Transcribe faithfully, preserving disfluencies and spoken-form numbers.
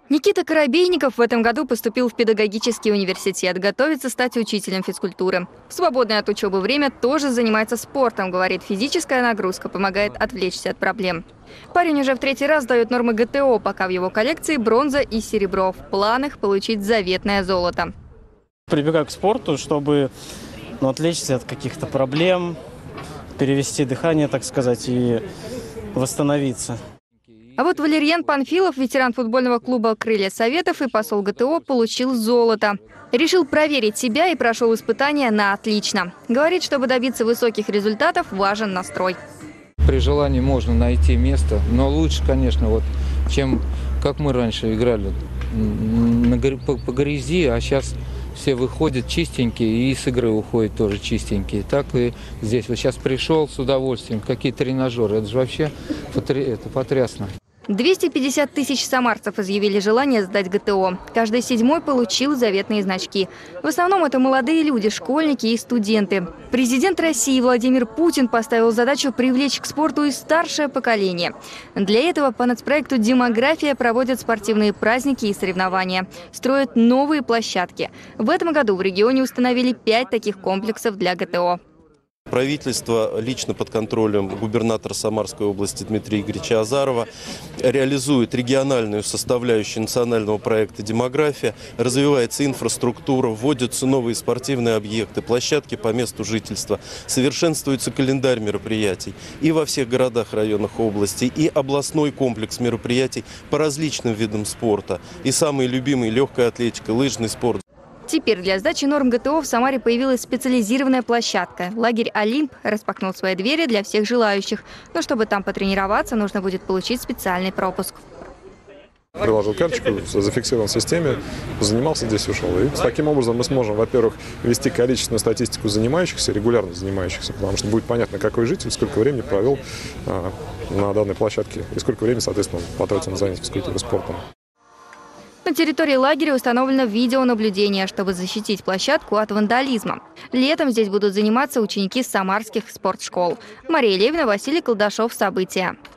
Никита Коробейников в этом году поступил в педагогический университет, готовится стать учителем физкультуры. В свободное от учебы время тоже занимается спортом, говорит, физическая нагрузка помогает отвлечься от проблем. Парень уже в третий раз сдает нормы ГТО, пока в его коллекции бронза и серебро. В планах получить заветное золото. Прибегаю к спорту, чтобы ну, отвлечься от каких-то проблем, перевести дыхание, так сказать, и восстановиться. А вот Валерьян Панфилов, ветеран футбольного клуба «Крылья Советов» и посол ГТО, получил золото. Решил проверить себя и прошел испытания на отлично. Говорит, чтобы добиться высоких результатов, важен настрой. При желании можно найти место, но лучше, конечно, вот, чем как мы раньше играли по грязи, а сейчас все выходят чистенькие и с игры уходят тоже чистенькие. Так и здесь. Вот сейчас пришел с удовольствием. Какие тренажеры. Это же вообще это потрясно. двести пятьдесят тысяч самарцев изъявили желание сдать ГТО. Каждый седьмой получил заветные значки. В основном это молодые люди, школьники и студенты. Президент России Владимир Путин поставил задачу привлечь к спорту и старшее поколение. Для этого по нацпроекту «Демография» проводят спортивные праздники и соревнования. Строят новые площадки. В этом году в регионе установили пять таких комплексов для ГТО. Правительство лично под контролем губернатора Самарской области Дмитрия Игоревича Азарова реализует региональную составляющую национального проекта «Демография». Развивается инфраструктура, вводятся новые спортивные объекты, площадки по месту жительства. Совершенствуется календарь мероприятий и во всех городах, районах области, и областной комплекс мероприятий по различным видам спорта. И самый любимый – легкая атлетика, лыжный спорт. Теперь для сдачи норм ГТО в Самаре появилась специализированная площадка. Лагерь «Олимп» распахнул свои двери для всех желающих. Но чтобы там потренироваться, нужно будет получить специальный пропуск. Приложил карточку, зафиксирован в системе, занимался здесь, ушел. И таким образом мы сможем, во-первых, вести количественную статистику занимающихся, регулярно занимающихся, потому что будет понятно, какой житель, сколько времени провел а, на данной площадке и сколько времени, соответственно, потратил на занятия физкультурой и спортом. На территории лагеря установлено видеонаблюдение, чтобы защитить площадку от вандализма. Летом здесь будут заниматься ученики самарских спортшкол. Мария Левина, Василий Колдашов. События.